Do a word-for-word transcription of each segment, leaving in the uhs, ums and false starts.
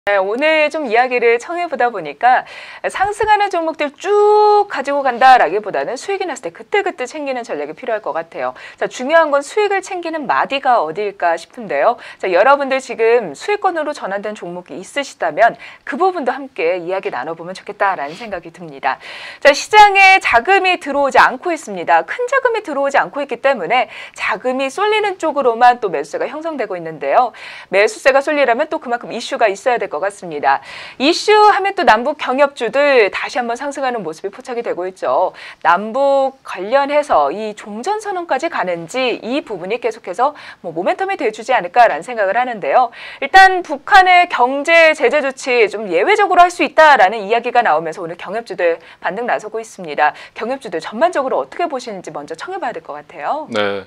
네, 오늘 좀 이야기를 청해보다 보니까 상승하는 종목들 쭉 가지고 간다라기보다는 수익이 났을 때 그때그때 챙기는 전략이 필요할 것 같아요. 자, 중요한 건 수익을 챙기는 마디가 어디일까 싶은데요. 자, 여러분들 지금 수익권으로 전환된 종목이 있으시다면 그 부분도 함께 이야기 나눠보면 좋겠다라는 생각이 듭니다. 자, 시장에 자금이 들어오지 않고 있습니다. 큰 자금이 들어오지 않고 있기 때문에 자금이 쏠리는 쪽으로만 또 매수세가 형성되고 있는데요. 매수세가 쏠리려면 또 그만큼 이슈가 있어야 될 것 같습니다. 이슈하면 또 남북 경협주들 다시 한번 상승하는 모습이 포착이 되고 있죠. 남북 관련해서 이 종전선언까지 가는지 이 부분이 계속해서 뭐 모멘텀이 돼주지 않을까라는 생각을 하는데요. 일단 북한의 경제 제재 조치 좀 예외적으로 할 수 있다라는 이야기가 나오면서 오늘 경협주들 반등 나서고 있습니다. 경협주들 전반적으로 어떻게 보시는지 먼저 청해봐야 될 것 같아요. 네.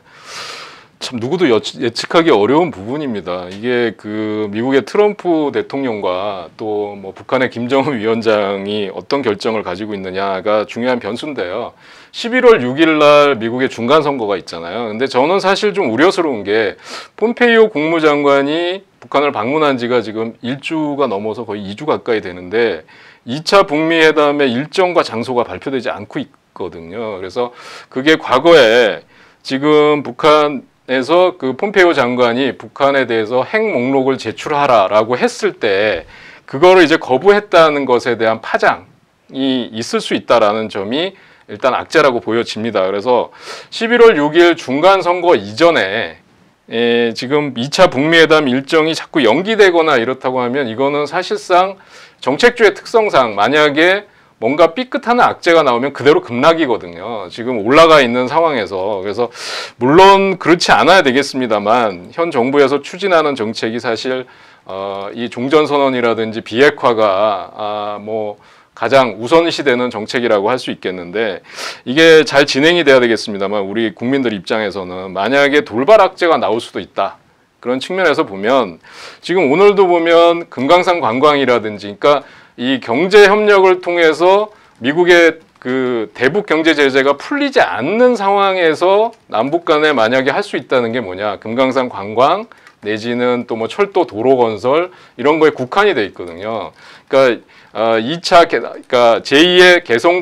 참 누구도 예측하기 어려운 부분입니다. 이게 그 미국의 트럼프 대통령과 또 뭐 북한의 김정은 위원장이 어떤 결정을 가지고 있느냐가 중요한 변수인데요. 십일월 육일 날 미국의 중간 선거가 있잖아요. 근데 저는 사실 좀 우려스러운 게 폼페이오 국무장관이 북한을 방문한 지가 지금 일주가 넘어서 거의 이주 가까이 되는데 이 차 북미 회담의 일정과 장소가 발표되지 않고 있거든요. 그래서 그게 과거에 지금 북한 에서 그 폼페이오 장관이 북한에 대해서 핵 목록을 제출하라라고 했을 때 그거를 이제 거부했다는 것에 대한 파장이 있을 수 있다라는 점이 일단 악재라고 보여집니다. 그래서 십일월 육일 중간 선거 이전에 에 지금 이 차 북미 회담 일정이 자꾸 연기되거나 이렇다고 하면 이거는 사실상 정책주의 특성상 만약에 뭔가 삐끗하는 악재가 나오면 그대로 급락이거든요. 지금 올라가 있는 상황에서. 그래서 물론 그렇지 않아야 되겠습니다만 현 정부에서 추진하는 정책이 사실 어, 이 종전선언이라든지 비핵화가 아, 뭐 가장 우선시되는 정책이라고 할 수 있겠는데 이게 잘 진행이 돼야 되겠습니다만 우리 국민들 입장에서는 만약에 돌발 악재가 나올 수도 있다. 그런 측면에서 보면 지금 오늘도 보면 금강산 관광이라든지 그러니까 이 경제 협력을 통해서 미국의 그 대북 경제 제재가 풀리지 않는 상황에서 남북 간에 만약에 할 수 있다는 게 뭐냐? 금강산 관광 내지는 또 뭐 철도 도로 건설 이런 거에 국한이 돼 있거든요. 그러니까 어, 이 차 그러니까 제이의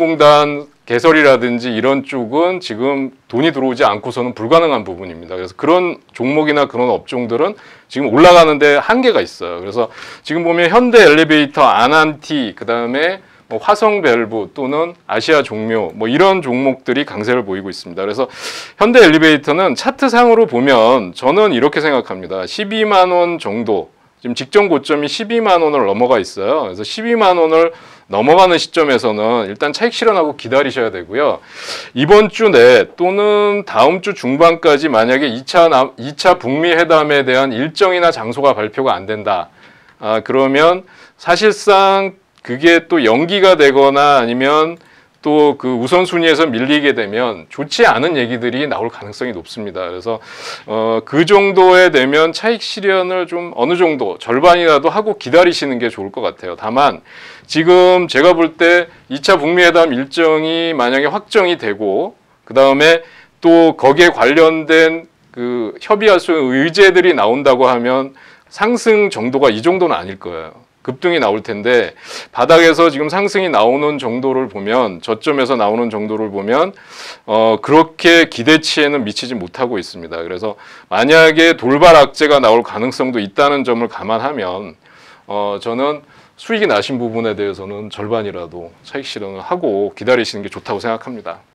개성공단 개설이라든지 이런 쪽은 지금 돈이 들어오지 않고서는 불가능한 부분입니다. 그래서 그런 종목이나 그런 업종들은 지금 올라가는데 한계가 있어요. 그래서 지금 보면 현대 엘리베이터, 아난티, 그 다음에 뭐 화성밸브 또는 아시아 종묘 뭐 이런 종목들이 강세를 보이고 있습니다. 그래서 현대 엘리베이터는 차트상으로 보면 저는 이렇게 생각합니다. 십이만 원 정도 지금 직전 고점이 십이만 원을 넘어가 있어요. 그래서 십이만 원을 넘어가는 시점에서는 일단 차익 실현하고 기다리셔야 되고요. 이번 주 내 또는 다음 주 중반까지 만약에 이 차, 이 차 북미 회담에 대한 일정이나 장소가 발표가 안 된다. 아, 그러면 사실상 그게 또 연기가 되거나 아니면 또 그 우선순위에서 밀리게 되면 좋지 않은 얘기들이 나올 가능성이 높습니다. 그래서 어, 그 정도에 되면 차익 실현을 좀 어느 정도 절반이라도 하고 기다리시는 게 좋을 것 같아요. 다만 지금 제가 볼 때 이 차 북미 회담 일정이 만약에 확정이 되고 그 다음에 또 거기에 관련된 그 협의할 수 있는 의제들이 나온다고 하면 상승 정도가 이 정도는 아닐 거예요. 급등이 나올 텐데 바닥에서 지금 상승이 나오는 정도를 보면 저점에서 나오는 정도를 보면 어 그렇게 기대치에는 미치지 못하고 있습니다. 그래서 만약에 돌발 악재가 나올 가능성도 있다는 점을 감안하면 어 저는 수익이 나신 부분에 대해서는 절반이라도 차익 실현을 하고 기다리시는 게 좋다고 생각합니다.